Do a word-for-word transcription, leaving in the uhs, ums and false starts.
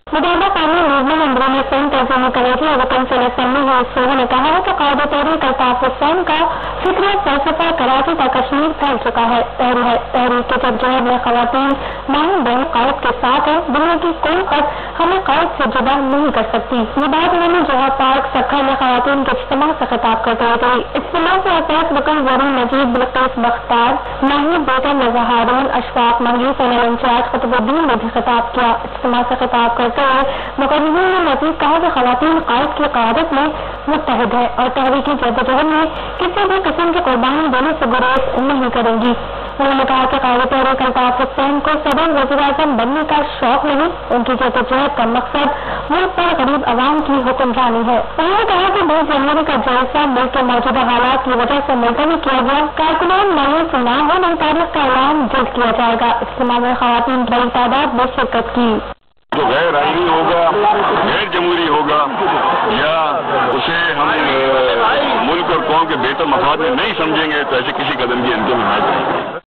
मुदाबा कानून मूवमेंट अंदरूनी सिंध तंजीमी कमेटी और वतन से असम्बली हिस्सों ने कहा है कि कायदे तहरीक अल्ताफ हुसैन का फिक्र फलसफा कराची तक कश्मीर फैल चुका है। तहरीक के जद्दोजहद में खवातीन माहिर बहन कायद के साथ है। दुनिया की कोई खत हमें कायद से जुदा नहीं कर सकती। ये बात उन्होंने जवाहर पार्क सखा में खवातीन के इज्तिमा से खिताब करते हुए कही। इज्तिमा से अफाक वकल वरुण नजीब बिल्किस बख्तार माहिर बेटा नज़ा हारून अशफाक मंगी सैनल इंचार्ज कुतुबुद्दीन ने भी खिताब किया। इज्तिमा से खिताब करते मुकर्रिरीन ने मज़ीद कहा कि खवातीन कायद की क़यादत में मुत्तहिद है और तहरीकी जद्दोजहद में किसी भी किस्म की कुर्बानी देने से गुरेज नहीं करेंगी। उन्होंने कहा कि कायदे तहरीक अल्ताफ हुसैन को सदर वज़ीर आज़म बनने का शौक नहीं, उनकी जद्दोजहद का मकसद मुल्क पर गरीब आवाम की हुक्मरानी है। उन्होंने कहा कि दो जनवरी का जलसा मुल्क के मौजूदा हालात की वजह से मुलतवी किया गया। कारकुनान मायूस न हो, नई तारीख का ऐलान जल्द किया जाएगा। इज्तिमा में खवातीन बड़ी तादाद में शिरकत की। तो गैर आईनी होगा, गैर जमहूरी होगा या उसे हम मुल्क और कौम के बेहतर मफाद में नहीं समझेंगे तो ऐसे किसी कदम की अंतिम हिमायत नहीं।